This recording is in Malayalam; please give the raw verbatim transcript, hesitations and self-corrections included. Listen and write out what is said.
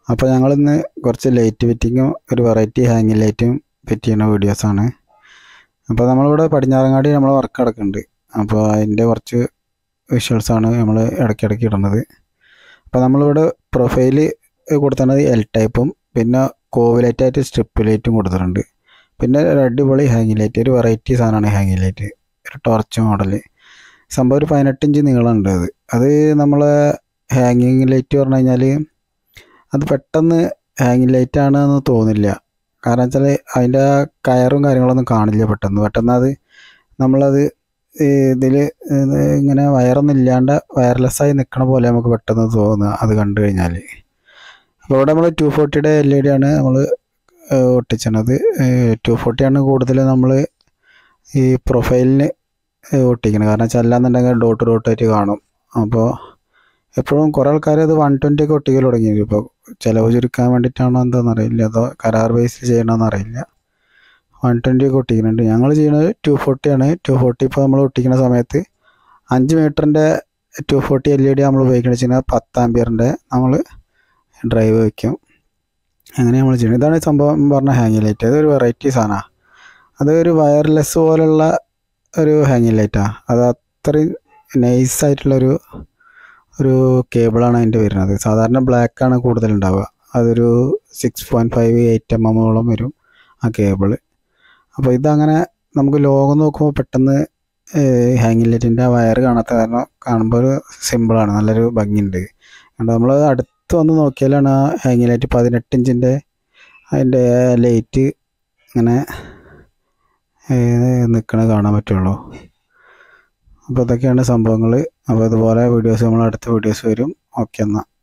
അപ്പോൾ ഞങ്ങളിന്ന് കുറച്ച് ലൈറ്റ് ഫിറ്റിങ്ങും ഒരു വെറൈറ്റി ഹാങ്ങിങ് ലൈറ്റും ഫിറ്റ് ചെയ്യുന്ന വീഡിയോസാണ്. അപ്പോൾ നമ്മളിവിടെ പടിഞ്ഞാറങ്ങാടി നമ്മൾ വർക്ക് നടക്കുന്നുണ്ട്. അപ്പോൾ അതിൻ്റെ കുറച്ച് വിഷ്വൽസാണ് നമ്മൾ ഇടയ്ക്കിടയ്ക്ക് ഇടുന്നത്. അപ്പോൾ നമ്മളിവിടെ പ്രൊഫൈല് കൊടുത്തിട്ടുള്ളത് എൽ ടൈപ്പും പിന്നെ കോവ് ലൈറ്റായിട്ട് സ്ട്രിപ്പ് ലൈറ്റും കൊടുത്തിട്ടുണ്ട്. പിന്നെ ഒരു അടിപൊളി ഹാങ്ങിങ് ലൈറ്റ്, ഒരു വെറൈറ്റി സാധനമാണ് ഹാങ്ങിങ് ലൈറ്റ്, ഒരു ടോർച്ച് മോഡൽ. സംഭവം ഒരു പതിനെട്ട് ഇഞ്ച് നീളമുണ്ട്. അത് അത് നമ്മൾ ഹാങ്ങിങ് ലൈറ്റ് പറഞ്ഞു കഴിഞ്ഞാൽ അത് പെട്ടെന്ന് ഹാങ്ങിങ് ലൈറ്റാണെന്ന് തോന്നില്ല. കാരണം വെച്ചാൽ അതിൻ്റെ ആ കയറും കാര്യങ്ങളൊന്നും കാണില്ല പെട്ടെന്ന് പെട്ടെന്ന് അത് നമ്മളത് ഇതിൽ ഇങ്ങനെ വയറൊന്നും ഇല്ലാണ്ട് വയർലെസ്സായി നിൽക്കണ പോലെ നമുക്ക് പെട്ടെന്ന് തോന്നുക അത് കണ്ടു കഴിഞ്ഞാൽ. അപ്പോൾ ഇവിടെ നമ്മൾ ടു ഫോർട്ടിയുടെ എൽ ഇ ഡി ആണ് നമ്മൾ ഒട്ടിച്ചത്. ടു ഫോർട്ടിയാണ് കൂടുതൽ നമ്മൾ ഈ പ്രൊഫൈലിന് ഒട്ടിക്കുന്നത്. കാരണം വെച്ചാൽ അല്ലാന്നുണ്ടെങ്കിൽ ഡോട്ട് ഡോട്ടായിട്ട് കാണും. അപ്പോൾ എപ്പോഴും കുറേ ആൾക്കാർ അത് വൺ ട്വൻറ്റി ഒക്കെ ഒട്ടിക്കൽ തുടങ്ങിയത്. ഇപ്പോൾ ചിലവ് ചുരുക്കാൻ വേണ്ടിയിട്ടാണോ എന്താണെന്ന് അറിയില്ല, അതോ കരാർ ബേസിൽ ചെയ്യണമെന്ന് അറിയില്ല. വൺ ട്വൻറ്റി ഒക്കെ ഒട്ടിക്കുന്നുണ്ട്. ഞങ്ങൾ ചെയ്യുന്നത് ടു ഫോർട്ടിയാണ്. ടു ഫോർട്ടി ഇപ്പോൾ നമ്മൾ ഒട്ടിക്കുന്ന സമയത്ത് അഞ്ച് മീറ്ററിൻ്റെ two forty L E D നമ്മൾ ഉപയോഗിക്കുന്നത് വെച്ച് കഴിഞ്ഞാൽ പത്ത് ആംബിയറിൻ്റെ നമ്മൾ ഡ്രൈവ് വയ്ക്കും. അങ്ങനെ നമ്മൾ ചെയ്യുന്നത്. ഇതാണ് സംഭവം പറഞ്ഞ ഹാങ്ങിങ് ലൈറ്റ്. അതൊരു വെറൈറ്റി സാധനമാണ്. അതൊരു വയർലെസ് പോലുള്ള ഒരു ഹാങ്ങിങ് ലൈറ്റാണ്. അത് അത്രയും നൈസായിട്ടുള്ളൊരു ഒരു കേബിളാണ് അതിൻ്റെ വരുന്നത്. സാധാരണ ബ്ലാക്കാണ് കൂടുതലുണ്ടാവുക. അതൊരു six point five eight M എമ്മോളം വരും ആ കേബിള്. അപ്പോൾ ഇതങ്ങനെ നമുക്ക് ലോകം നോക്കുമ്പോൾ പെട്ടെന്ന് ഹാങ്ങിങ് ലൈറ്റിൻ്റെ ആ വയർ കാണാത്ത കാരണം കാണുമ്പോൾ ഒരു സിമ്പിളാണ്, നല്ലൊരു ഭംഗിയുണ്ട്. കാരണം നമ്മൾ അടുത്ത് വന്ന് നോക്കിയാലാണ് ആ ഹാങ്ങിങ് ലൈറ്റ് പതിനെട്ട് ഇഞ്ചിൻ്റെ അതിൻ്റെ ലൈറ്റ് ഇങ്ങനെ നിൽക്കണത് കാണാൻ പറ്റുള്ളൂ. അപ്പോൾ ഇതൊക്കെയാണ് സംഭവങ്ങൾ. അപ്പോൾ ഇതുപോലെ വീഡിയോസ് നമ്മൾ അടുത്ത വീഡിയോസ് വരും. ഓക്കെ എന്നാൽ.